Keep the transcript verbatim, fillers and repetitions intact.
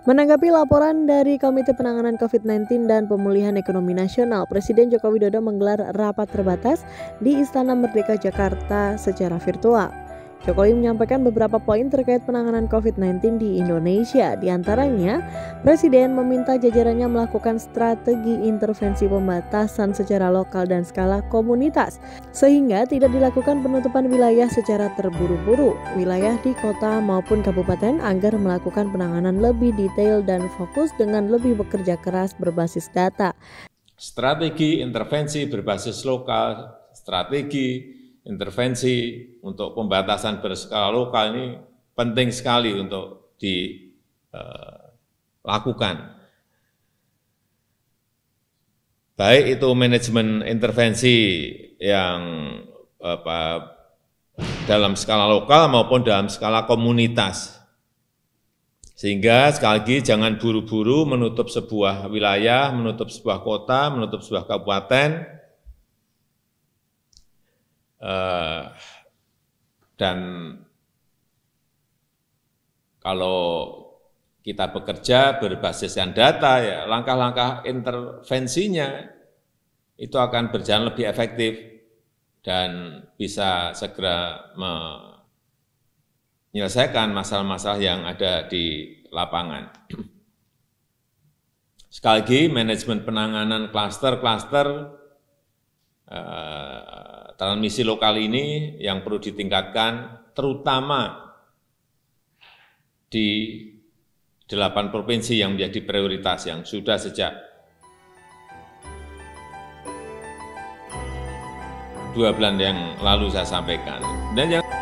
Menanggapi laporan dari Komite Penanganan COVID sembilan belas dan Pemulihan Ekonomi Nasional, Presiden Joko Widodo menggelar rapat terbatas di Istana Merdeka Jakarta secara virtual. Jokowi menyampaikan beberapa poin terkait penanganan COVID sembilan belas di Indonesia. Di antaranya, Presiden meminta jajarannya melakukan strategi intervensi pembatasan secara lokal dan skala komunitas, sehingga tidak dilakukan penutupan wilayah secara terburu-buru. Wilayah di kota maupun kabupaten agar melakukan penanganan lebih detail dan fokus dengan lebih bekerja keras berbasis data. Strategi intervensi berbasis lokal, strategi intervensi untuk pembatasan berskala lokal ini penting sekali untuk dilakukan. Baik itu manajemen intervensi yang apa, dalam skala lokal maupun dalam skala komunitas. Sehingga sekali lagi jangan buru-buru menutup sebuah wilayah, menutup sebuah kota, menutup sebuah kabupaten, Uh, dan kalau kita bekerja berbasiskan data, ya langkah-langkah intervensinya itu akan berjalan lebih efektif dan bisa segera menyelesaikan masalah-masalah yang ada di lapangan. Sekali lagi, manajemen penanganan klaster-klaster uh, transmisi lokal ini yang perlu ditingkatkan, terutama di delapan provinsi yang menjadi prioritas yang sudah sejak dua bulan yang lalu saya sampaikan. Dan yang